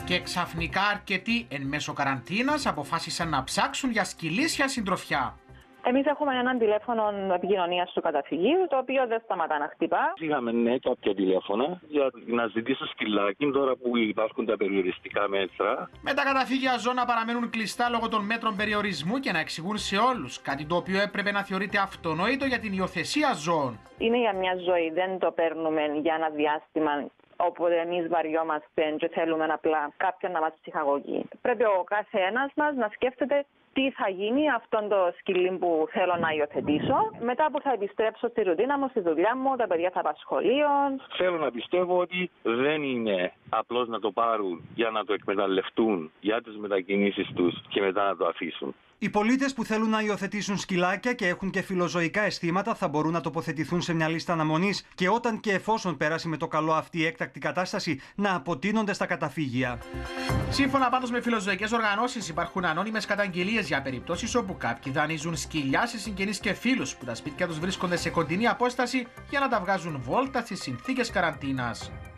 Και ξαφνικά αρκετοί εν μέσω καραντίνας αποφάσισαν να ψάξουν για σκυλίσια συντροφιά. Εμείς έχουμε έναν τηλέφωνο επικοινωνίας του καταφυγίου, το οποίο δεν σταματά να χτυπά. Είχαμε κάποια τηλέφωνα για να ζητήσω σκυλάκι τώρα που υπάρχουν τα περιοριστικά μέτρα. Με τα καταφύγια ζώα να παραμένουν κλειστά λόγω των μέτρων περιορισμού και να εξηγούν σε όλους, κάτι το οποίο έπρεπε να θεωρείται αυτονόητο για την υιοθεσία ζώων. Είναι για μια ζωή, δεν το παίρνουμε για ένα διάστημα. Όποτε εμείς βαριόμαστε και θέλουμε απλά κάποιον να μας ψυχαγωγεί. Πρέπει ο κάθε ένας μας να σκέφτεται τι θα γίνει αυτόν το σκυλί που θέλω να υιοθετήσω. Μετά που θα επιστρέψω στη ρουτίνα μου, στη δουλειά μου, τα παιδιά θα πάνε σχολείο. Θέλω να πιστεύω ότι δεν είναι απλώς να το πάρουν για να το εκμεταλλευτούν για τις μετακινήσεις τους και μετά να το αφήσουν. Οι πολίτες που θέλουν να υιοθετήσουν σκυλάκια και έχουν και φιλοζωικά αισθήματα θα μπορούν να τοποθετηθούν σε μια λίστα αναμονής και όταν και εφόσον περάσει με το καλό αυτή η έκτακτη κατάσταση να αποτείνονται στα καταφύγια. Σύμφωνα πάντως με φιλοζωικές οργανώσεις, υπάρχουν ανώνυμες καταγγελίες για περιπτώσεις όπου κάποιοι δανείζουν σκυλιά σε συγγενείς και φίλους που τα σπίτια τους βρίσκονται σε κοντινή απόσταση για να τα βγάζουν βόλτα στις συνθήκες καραντίνας.